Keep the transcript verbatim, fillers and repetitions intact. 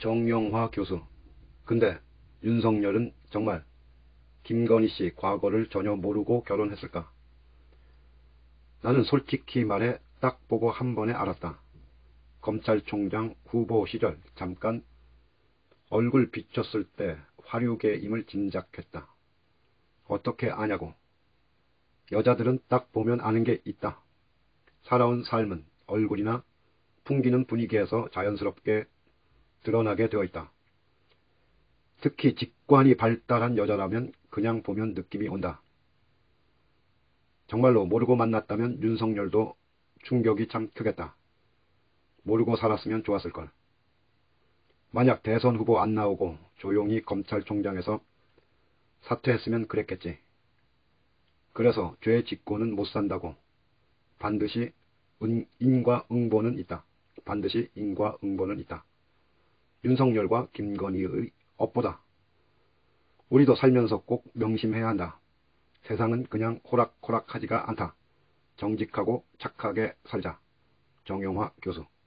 정영화 교수. 근데 윤석열은 정말 김건희 씨 과거를 전혀 모르고 결혼했을까? 나는 솔직히 말해 딱 보고 한 번에 알았다. 검찰총장 후보 시절 잠깐 얼굴 비쳤을 때 화류계임을 짐작했다. 어떻게 아냐고. 여자들은 딱 보면 아는 게 있다. 살아온 삶은 얼굴이나 풍기는 분위기에서 자연스럽게 드러나게 되어 있다. 특히 직관이 발달한 여자라면 그냥 보면 느낌이 온다. 정말로 모르고 만났다면 윤석열도 충격이 참 크겠다. 모르고 살았으면 좋았을걸. 만약 대선 후보 안 나오고 조용히 검찰총장에서 사퇴했으면 그랬겠지. 그래서 죄 짓고는 못 산다고. 반드시 인과 응보는 있다. 반드시 인과 응보는 있다. 윤석열과 김건희의 업보다. 우리도 살면서 꼭 명심해야 한다. 세상은 그냥 호락호락하지가 않다. 정직하고 착하게 살자. 정영화 교수.